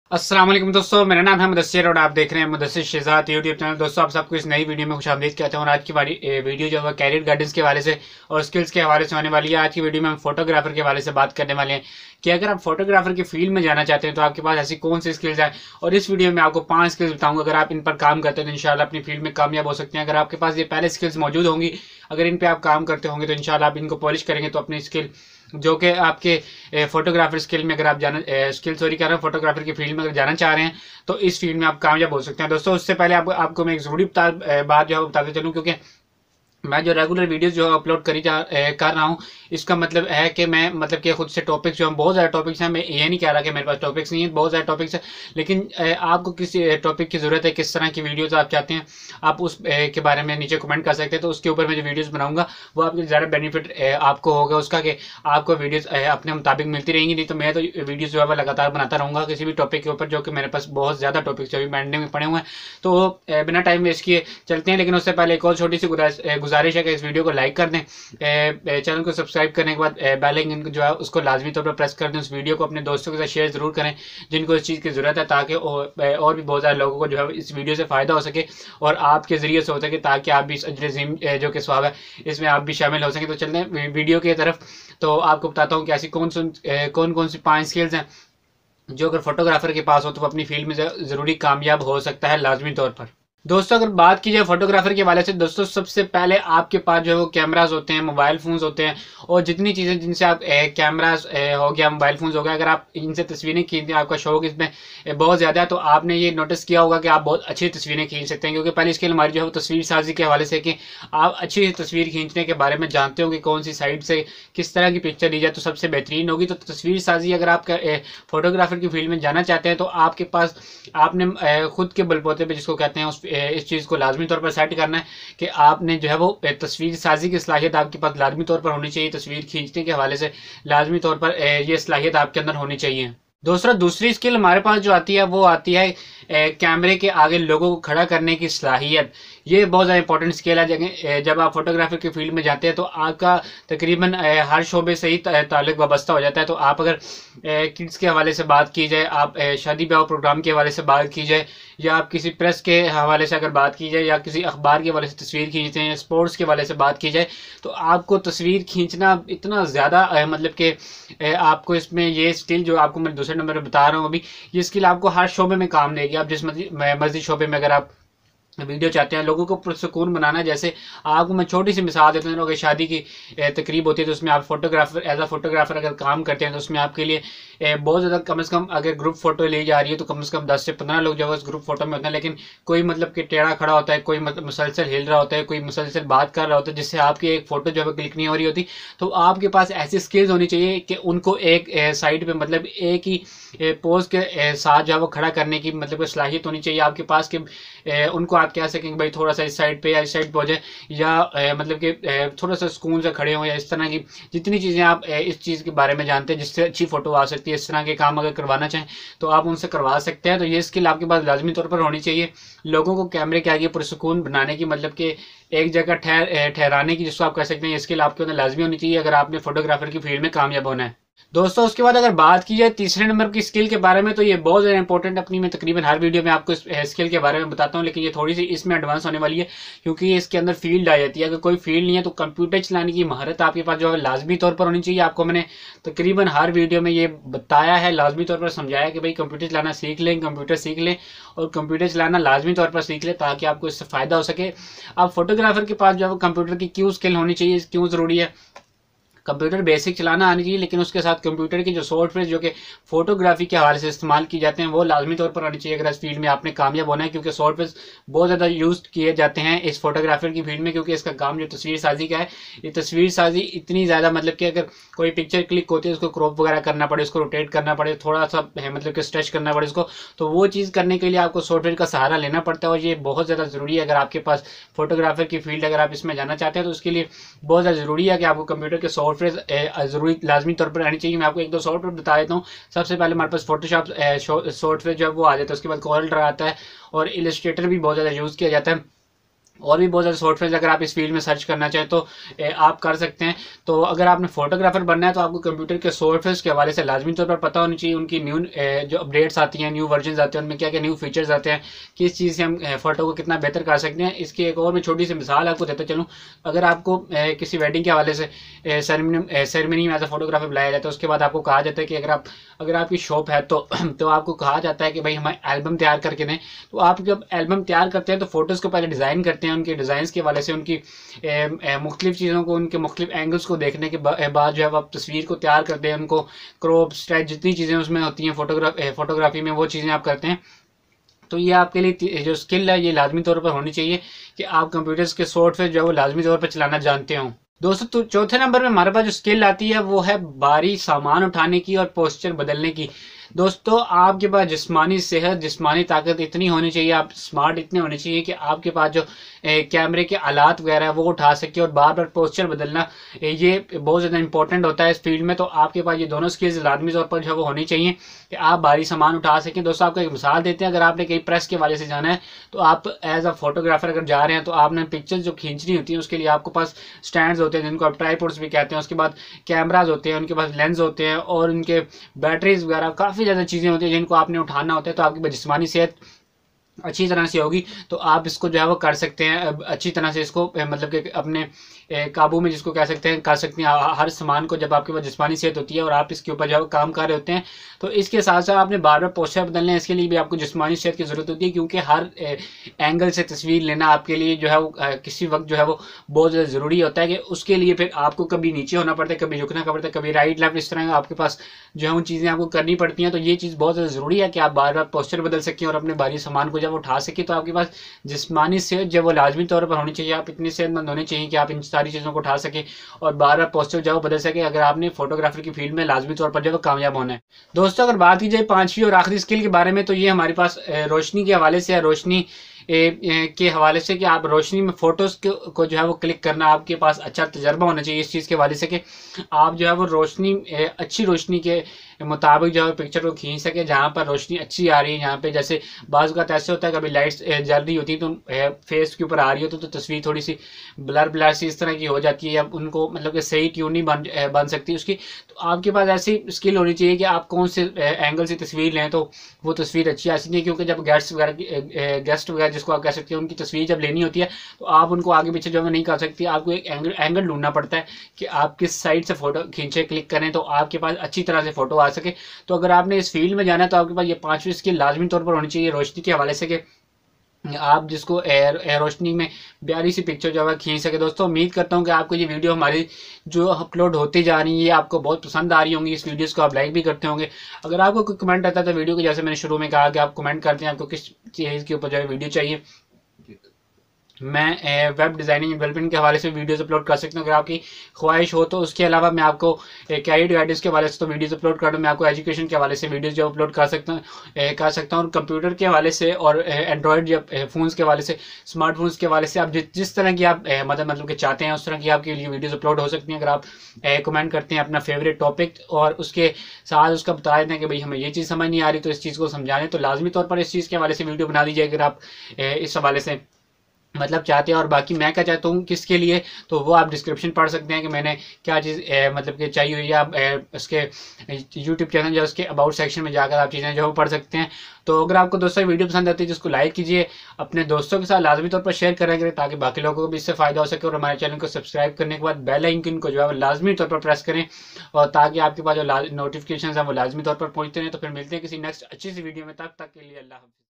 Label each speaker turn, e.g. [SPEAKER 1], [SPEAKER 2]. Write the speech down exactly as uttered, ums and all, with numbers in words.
[SPEAKER 1] अस्सलाम वालेकुम दोस्तों, मेरा नाम है मुदस्सिर और आप देख रहे हैं मुदस्सिर शहजाद यूट्यूब चैनल। दोस्तों, आप सबको इस नई वीडियो में खुशामदीद कहता हूँ और आज की वाली वीडियो जो है कैरियर गाइडेंस के हवाले से और स्किल्स के हवाले से होने वाली है। आज की वीडियो में हम फोटोग्राफर के हवाले से बात करने वाले हैं कि अगर आप फोटोग्राफर की फील्ड में जाना चाहते हैं तो आपके पास ऐसी कौन सी स्किल्स है। और इस वीडियो में आपको पांच स्किल्स बताऊंगा, अगर आप इन पर काम करते हैं तो इंशाल्लाह अपनी फील्ड में कामयाब हो सकते हैं। अगर आपके पास ये पहले स्किल्स मौजूद होंगी, अगर इन पर आप काम करते होंगे तो इंशाल्लाह आप इनको पॉलिश करेंगे तो अपनी स्किल जो कि आपके फोटोग्राफर स्किल में अगर आप जाना स्किल सॉरी कर रहे हैं फोटोग्राफर की फील्ड में अगर जाना चाह रहे हैं तो इस फील्ड में आप कामयाब हो सकते हैं। दोस्तों, उससे पहले आप, आपको मैं एक जरूरी बात जो है बताते चलूँ, क्योंकि मैं जो रेगुलर वीडियोस जो अपलोड करी जा कर रहा हूँ इसका मतलब है कि मैं मतलब कि खुद से टॉपिक्स जो हम बहुत ज़्यादा टॉपिक्स हैं, मैं ये नहीं कह रहा कि मेरे पास टॉपिक्स नहीं है, बहुत ज़्यादा टॉपिक्स है, लेकिन आपको किसी टॉपिक की ज़रूरत है, किस तरह की वीडियोस आप चाहते हैं आप उस के बारे में नीचे कमेंट कर सकते हैं। तो उसके ऊपर मैं जो वीडियोज़ बनाऊंगा वो आपको ज़्यादा बेनिफिट आपको होगा उसका कि आपको वीडियोज़ अपने मुताबिक मिलती रहेंगी। नहीं तो मैं तो वीडियोज़ जो है लगातार बनाता रहूँगा किसी भी टॉपिक के ऊपर, जो कि मेरे पास बहुत ज़्यादा टॉपिक्स अभी पेंडिंग में पड़े हुए हैं। तो बिना टाइम वेस्ट किए चलते हैं, लेकिन उससे पहले एक और छोटी सी गुजारिश है कि इस वीडियो को लाइक कर दें, चैनल को सब्सक्राइब करने के बाद बेल आइकन जो है उसको लाजमी तौर पर प्रेस कर दें। उस वीडियो को अपने दोस्तों के साथ शेयर जरूर करें जिनको इस चीज़ की ज़रूरत है, ताकि और भी बहुत सारे लोगों को जो है इस वीडियो से फ़ायदा हो सके और आपके ज़रिए से हो सके, ताकि आप भी इस अजर अज़ीम जो कि स्वाब है इसमें आप भी शामिल हो सकें। तो चलते हैं वीडियो की तरफ। तो आपको बताता हूँ कि ऐसी कौन कौन कौन सी पाँच स्किल्स हैं जो अगर फोटोग्राफर के पास हो तो अपनी फील्ड में ज़रूरी कामयाब हो सकता है लाजमी तौर पर। दोस्तों, अगर बात की जाए फोटोग्राफर के वाले से, दोस्तों सबसे पहले आपके पास जो है वो कैमराज होते हैं, मोबाइल फोन्स होते हैं और जितनी चीज़ें जिनसे आप कैमराज हो गया, मोबाइल फोन्स हो गया, अगर आप इनसे तस्वीरें खींचते हैं, आपका शौक इसमें बहुत ज़्यादा है तो आपने ये नोटिस किया होगा कि आप बहुत अच्छी तस्वीरें खींच सकते हैं। क्योंकि पहली स्किल हमारी जो है वो तस्वीर साजी के हवाले से कि आप अच्छी तस्वीर खींचने के बारे में जानते हो कि कौन सी साइड से किस तरह की पिक्चर ली जाए तो सबसे बेहतरीन होगी। तो तस्वीर साजी अगर आप फोटोग्राफर की फील्ड में जाना चाहते हैं तो आपके पास आपने खुद के बलबूते पे जिसको कहते हैं उस इस चीज़ को लाजमी तौर पर सेट करना है कि आपने जो है वो तस्वीर साजी की सलाहियत आपके पास लाजमी तौर पर होनी चाहिए। तस्वीर खींचने के हवाले से लाजमी तौर पर ये सलाहियत आपके अंदर होनी चाहिए। दूसरा दूसरी स्किल हमारे पास जो आती है वो आती है कैमरे के आगे लोगों को खड़ा करने की सलाहियत। ये बहुत ज़्यादा इंपॉर्टेंट स्किल है। जगह जब आप फोटोग्राफी की फील्ड में जाते हैं तो आपका तकरीबन हर शोबे से ही ताल्लुक वाबस्ता हो जाता है। तो आप अगर किड्स के हवाले से बात की जाए, आप शादी ब्याह प्रोग्राम के हवाले से बात की जाए, या आप किसी प्रेस के हवाले से अगर बात की जाए, या किसी अखबार के हवाले से तस्वीर खींचते हैं, स्पोर्ट्स के हवाले से बात की जाए, तो आपको तस्वीर खींचना इतना ज़्यादा मतलब कि आपको इसमें ये स्किल जो आपको मैं दूसरे नंबर पर बता रहा हूँ अभी, ये स्किल आपको हर शोबे में काम देगी। आप जिस मर्जी शोबे में अगर आप वीडियो चाहते हैं लोगों को पुरसुकून बनाना, जैसे आपको मैं छोटी सी मिसाल देता हूँ कि शादी की तकरीब होती है तो उसमें आप फोटोग्राफर एज अ फोटोग्राफर अगर काम करते हैं तो उसमें आपके लिए बहुत ज़्यादा कम से कम अगर ग्रुप फोटो ली जा रही है तो कम से कम दस से पंद्रह लोग जो है उस ग्रुप फोटो में होते हैं। लेकिन कोई मतलब कि टेढ़ा खड़ा होता है, कोई मतलब मुसलसल हिल रहा होता है, कोई मुसलसल बात कर रहा होता है, जिससे आपकी एक फ़ोटो जो है क्लिक नहीं हो रही होती। तो आपके पास ऐसी स्किल्स होनी चाहिए कि उनको एक साइड पर मतलब एक ही पोज के साथ जो है वो खड़ा करने की मतलब सलाहियत होनी चाहिए आपके पास कि उनको आप कह सकें भाई थोड़ा सा इस साइड पे या इस साइड पे हो जाए, या ए, मतलब कि थोड़ा सा सुकून से खड़े हों, या इस तरह की जितनी चीज़ें आप ए, इस चीज़ के बारे में जानते हैं जिससे अच्छी फ़ोटो आ सकती है, इस तरह के काम अगर करवाना चाहें तो आप उनसे करवा सकते हैं। तो ये स्किल आपके पास लाजमी तौर पर होनी चाहिए, लोगों को कैमरे के आगे पुरसुकून बनाने की, मतलब कि एक जगह ठहर ठहराने की, जिसको आप कह सकते हैं ये स्किल आपके अंदर लाजमी होनी चाहिए अगर आपने फोटोग्राफर की फील्ड में कामयाब होना है। दोस्तों, उसके बाद अगर बात की जाए तीसरे नंबर की स्किल के बारे में, तो ये बहुत ज़्यादा इंपॉर्टेंट, अपनी मैं तकरीबन हर वीडियो में आपको इस स्किल के बारे में बताता हूँ, लेकिन ये थोड़ी सी इसमें एडवांस होने वाली है क्योंकि ये इसके अंदर फील्ड आ जाती है। अगर कोई फील्ड नहीं है तो कंप्यूटर चलाने की महारत आपके पास जो है लाजमी तौर पर होनी चाहिए। आपको मैंने तकरीबन हर वीडियो में ये बताया है, लाजमी तौर पर समझाया कि भाई कंप्यूटर चलाना सीख लें, कंप्यूटर सीख लें और कंप्यूटर चलाना लाजमी तौर पर सीख लें ताकि आपको इससे फ़ायदा हो सके। अब फोटोग्राफर के पास जो है कंप्यूटर की क्यों स्किल होनी चाहिए, क्यों ज़रूरी है। कंप्यूटर बेसिक चलाना आनी चाहिए, लेकिन उसके साथ कंप्यूटर की जो सॉफ्टवेयर जो कि फोटोग्राफी के हवाले से इस्तेमाल की जाते हैं वो लाजमी तौर पर आनी चाहिए अगर इस फील्ड में आपने कामयाब होना है। क्योंकि सॉफ्टवेयर बहुत ज़्यादा यूज़ किए जाते हैं इस फोटोग्राफर की फील्ड में, क्योंकि इसका काम जो तस्वीर साजी का है, ये तस्वीर साजी इतनी ज़्यादा मतलब कि अगर कोई पिक्चर क्लिक होती है उसको क्रॉप वगैरह करना पड़े, उसको रोटेट करना पड़े, थोड़ा सा मतलब कि स्ट्रेच करना पड़े उसको, तो वो चीज़ करने के लिए आपको सॉफ्टवेयर का सहारा लेना पड़ता है और ये बहुत ज़्यादा ज़रूरी है। अगर आपके पास फोटोग्राफर की फील्ड अगर आप इसमें जाना चाहते हैं तो उसके लिए बहुत ज़्यादा ज़रूरी है कि आपको कंप्यूटर के सॉफ्टवेयर जरूरी लाजमी तौर पर आनी चाहिए। मैं आपको एक दो सॉफ्टवेयर बता देता हूँ। सबसे पहले हमारे पास फोटोशॉप सॉफ्टवेयर जो है वो आ जाता है, उसके बाद कॉरल ड्रा आता है और इलस्ट्रेटर भी बहुत ज़्यादा यूज़ किया जाता है। और भी बहुत ज़्यादा सॉफ्टवेयर अगर आप इस फील्ड में सर्च करना चाहें तो ए, आप कर सकते हैं। तो अगर आपने फोटोग्राफर बनना है तो आपको कंप्यूटर के सॉफ्टवेयर के हवाले से लाजमी तौर पर पता होनी चाहिए, उनकी न्यू जो अपडेट्स आती हैं, न्यू वर्जन आते हैं, उनमें क्या क्या न्यू फीचर्स आते हैं, किस चीज़ से हम फोटो को कितना बेहतर कर सकते हैं। इसकी एक और मैं छोटी सी मिसाल आपको देता चलूँ। अगर आपको ए, किसी वेडिंग के हवाले से सेरेमनी सेरेमनी में एज अ फोटोग्राफर बुलाया जाता है, उसके बाद आपको कहा जाता है कि अगर आप अगर आपकी शॉप है तो तो आपको कहा जाता है कि भाई हमें एल्बम तैयार करके दें। तो आप जब एल्बम तैयार करते हैं तो फोटोज़ को पहले डिज़ाइन करते हैं, उनके डिज़ाइन के हवाले से उनकी मुख्तलिफ चीज़ों को, उनके मुख्तलिफ एंगल्स को देखने के बाद जो है आप तस्वीर को तैयार करते हैं, उनको क्रॉप स्ट्रेच जितनी चीज़ें उसमें होती हैं फोटोग्राफ फोटोग्राफी में वो चीज़ें आप करते हैं। तो ये आपके लिए जो स्किल है ये लाजमी तौर पर होनी चाहिए कि आप कंप्यूटर्स के सॉफ्टवेयर जो है वो लाजमी तौर पर चलाना जानते हों। दोस्तों तो चौथे नंबर में हमारे पास जो स्किल आती है वो है भारी सामान उठाने की और पोस्चर बदलने की। दोस्तों आपके पास जिस्मानी सेहत, जिस्मानी ताकत इतनी होनी चाहिए, आप स्मार्ट इतने होने चाहिए कि आपके पास जो ए, कैमरे के आलात वगैरह है वो उठा सके, और बार बार पोस्चर बदलना ए, ये बहुत ज़्यादा इंपॉर्टेंट होता है इस फील्ड में। तो आपके पास ये दोनों स्किल्स लाजमी तौर पर जो है वो होनी चाहिए कि आप भारी सामान उठा सकें। दोस्तों आपको एक मिसाल देते हैं, अगर आपने कहीं प्रेस के वाले से जाना है तो आप एज अ फोटोग्राफर अगर जा रहे हैं तो आपने पिक्चर्स जो खींचनी होती है उसके लिए आपके पास स्टैंड होते हैं जिनको आप ट्राइपॉड्स भी कहते हैं, उसके बाद कैमराज होते हैं, उनके पास लेंस होते हैं, और उनके बैटरीज वगैरह काफ़ी ज़्यादा चीज़ें होती हैं जिनको आपने उठाना होता है। तो आपकी जिस्मानी सेहत अच्छी तरह से होगी तो आप इसको जो है वो कर सकते हैं अच्छी तरह से, इसको मतलब कि अपने काबू में जिसको कह सकते हैं कर सकते हैं हर सामान को, जब आपके पास जिस्मानी सेहत होती है और आप इसके ऊपर जो है काम कर रहे होते हैं। तो इसके साथ साथ आपने बार बार पोस्चर बदलने हैं, इसके लिए भी आपको जिस्मानी सेहत की ज़रूरत होती है, क्योंकि हर एंगल से तस्वीर लेना आपके लिए जो है वो किसी वक्त जो है वो बहुत ज़्यादा ज़रूरी होता है कि उसके लिए फिर आपको कभी नीचे होना पड़ता है, कभी झुकना पड़ता है, कभी राइट लेफ्ट, इस तरह आपके पास जो है उन चीज़ें आपको करनी पड़ती हैं। तो ये चीज़ बहुत ज़्यादा ज़रूरी है कि आप बार बार पोस्चर बदल सकें और अपने भारी सामान को जब उठा सकें। तो आपके पास जिस्मानी सेहत जब वो लाजमी तौर पर होनी चाहिए, आप इतनी सेहतमंद होनी चाहिए कि आप इन सारी चीज़ों को उठा सकें और बार बार पोस्चर जो बदल सके, अगर आपने फोटोग्राफी की फील्ड में लाजमी तौर पर जो कामयाब होना है। दोस्तों अगर बात की जाए पांचवी और आखिरी स्किल के बारे में तो ये हमारे पास रोशनी के हवाले से है, रोशनी ए, ए, के हवाले से कि आप रोशनी में फोटोज़ को जो है वो क्लिक करना, आपके पास अच्छा तजर्बा होना चाहिए इस चीज़ के हवाले से कि आप जो है वो रोशनी अच्छी रोशनी के मुताबिक जो है पिक्चर को खींच सके, जहाँ पर रोशनी अच्छी आ रही है। यहाँ पे जैसे बाज़ वक़्त ऐसे होता है कभी लाइट्स जल रही होती है तो फेस के ऊपर आ रही हो तो, तो तस्वीर थोड़ी सी ब्लर ब्लर सी इस तरह की हो जाती है, या उनको मतलब कि सही ट्यून नहीं बन बन सकती उसकी। तो आपके पास ऐसी स्किल होनी चाहिए कि आप कौन से एंगल से तस्वीर लें तो वो तस्वीर अच्छी आ सकती है, क्योंकि जब गेस्ट वगैरह गेस्ट वगैरह जिसको आप कह सकते हैं उनकी तस्वीर जब लेनी होती है तो आप उनको आगे पीछे जो है नहीं कर सकती, आपको एक एंगल एंगल ढूंढना पड़ता है कि आप किस साइड से फोटो खींचे क्लिक करें तो आपके पास अच्छी तरह से फोटो आ सके। तो अगर आपने इस फील्ड में जाना है तो आपके पास ये पांचवी स्किल लाजमी तौर पर होनी चाहिए रोशनी के हवाले से कि आप जिसको एयर एयर रोशनी में प्यारी सी पिक्चर जो है खींच सके। दोस्तों उम्मीद करता हूँ कि आपको ये वीडियो हमारी जो अपलोड होती जा रही है आपको बहुत पसंद आ रही होंगी, इस वीडियोस को आप लाइक भी करते होंगे। अगर आपको कोई कमेंट आता है तो वीडियो को, जैसे मैंने शुरू में कहा कि आप कमेंट करते हैं आपको किस चीज़ के ऊपर जो है वीडियो चाहिए, मैं वेब डिज़ाइनिंग डेवलपमेंट के हवाले से वीडियोस अपलोड कर सकता हूँ अगर आपकी ख्वाहिश हो तो। उसके अलावा मैं आपको कैरियर गाइडेंस के हवाले से तो वीडियोस अपलोड कर दूँ, मैं आपको एजुकेशन के हवाले से वीडियोस जो अपलोड कर सकता हूँ कर सकता हूँ और कंप्यूटर के हवाले से और एंड्रॉयड या फ़ोन्स के हवाले से, स्मार्टफोन्स के हवाले से आप जिस जिस तरह की आप मतलब मतलब कि चाहते हैं उस तरह की आपके लिए वीडियोज़ अपलोड हो सकती हैं। अगर आप कमेंट करते हैं अपना फेवरेट टॉपिक और उसके साथ उसका बता देते हैं कि भाई हमें ये चीज़ समझ नहीं आ रही तो इस चीज़ को समझाने, तो लाजमी तौर पर इस चीज़ के हवाले से वीडियो बना दीजिए अगर आप इस हवाले से मतलब चाहते हैं। और बाकी मैं क्या चाहता हूँ किसके लिए, तो वो आप डिस्क्रिप्शन पढ़ सकते हैं कि मैंने क्या चीज़ मतलब कि चाहिए हुई है, आप उसके यूट्यूब चैनल या उसके अबाउट सेक्शन में जाकर आप चीज़ें जो पढ़ सकते हैं। तो अगर आपको दोस्तों वीडियो पसंद आती है जिसको लाइक कीजिए, अपने दोस्तों के साथ लाजमी तौर पर शेयर करेंगे ताकि बाकी लोगों को भी इससे फ़ायदा हो सके, और हमारे चैनल को सब्सक्राइब करने के बाद बेल आइकन को जो है लाजमी तौर पर प्रेस करें और ताकि आपके पास जो नोटिफिकेशन है वो लाजमी तौर पर पहुँचते हैं। तो फिर मिलते हैं किसी नेक्स्ट अच्छी सी वीडियो में, तब तक के लिए अल्लाह हाफ़िज़।